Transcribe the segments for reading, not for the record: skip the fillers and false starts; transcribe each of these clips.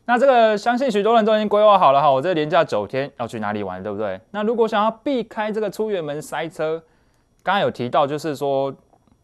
那这个相信许多人都已经规划好了哈，我这连假9天要去哪里玩，对不对？那如果想要避开这个出远门塞车，刚刚有提到就是说，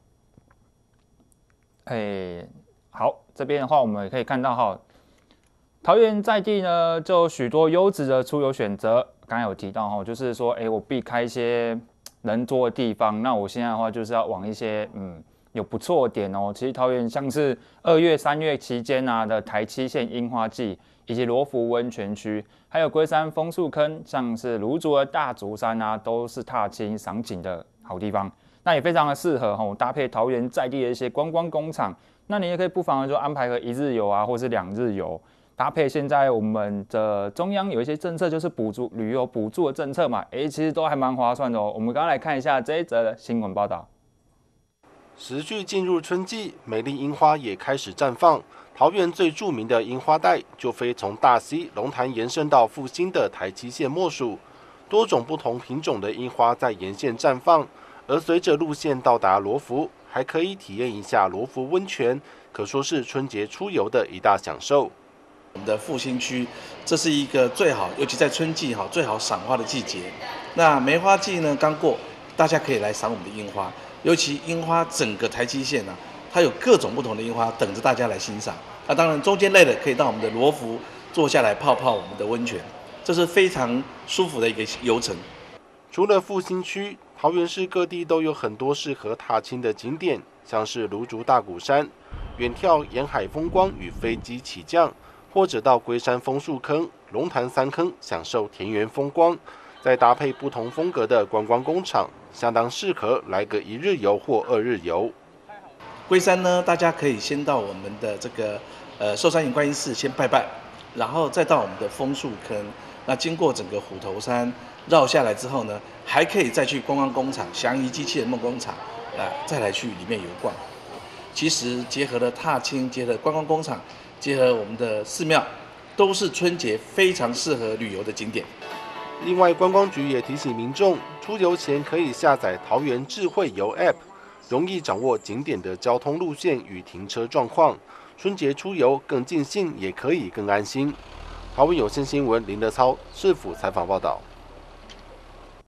好，这边的话我们也可以看到哈，桃园在地呢就许多优质的出游选择，刚刚有提到哈，就是说，我避开一些人多的地方，那我现在的话就是要往一些有不错的点哦。其实桃园像是2月、3月期间的台七线樱花季，以及罗浮温泉区，还有龟山枫树坑，像是芦竹的大竹山都是踏青赏景的好地方。那也非常的适合搭配桃园在地的一些观光工厂。那你也可以不妨就安排个1日游或是2日游。搭配现在我们的中央有一些政策，就是旅游补助的政策嘛，其实都还蛮划算的哦。我们刚刚来看一下这一则的新闻报道。 时序进入春季，美丽樱花也开始绽放。桃园最著名的樱花带，就非从大溪、龙潭延伸到复兴的台七线莫属。多种不同品种的樱花在沿线绽放，而随着路线到达罗浮，还可以体验一下罗浮温泉，可说是春节出游的一大享受。 我们的复兴区，这是一个最好，尤其在春季最好赏花的季节。那梅花季呢刚过，大家可以来赏我们的樱花。尤其樱花整个台七线它有各种不同的樱花等着大家来欣赏。那当然中间累的可以到我们的罗浮坐下来泡泡我们的温泉，这是非常舒服的一个游程。 除了复兴区，桃园市各地都有很多适合踏青的景点，像是芦竹大鼓山，远眺沿海风光与飞机起降。或者到龟山枫树坑、龙潭3坑享受田园风光，再搭配不同风格的观光工厂，相当适合来个1日游或2日游。 龟山呢，大家可以先到我们的这个寿山岩观音寺先拜拜，然后再到我们的枫树坑。那经过整个虎头山绕下来之后呢，还可以再去观光工厂祥仪机器人梦工厂再来去里面游逛。其实结合了踏青，结合观光工厂，结合我们的寺庙，都是春节非常适合旅游的景点。 另外，观光局也提醒民众，出游前可以下载桃园智慧游 App， 容易掌握景点的交通路线与停车状况。春节出游更尽兴，也可以更安心。桃园有线新闻林德操市府采访报道。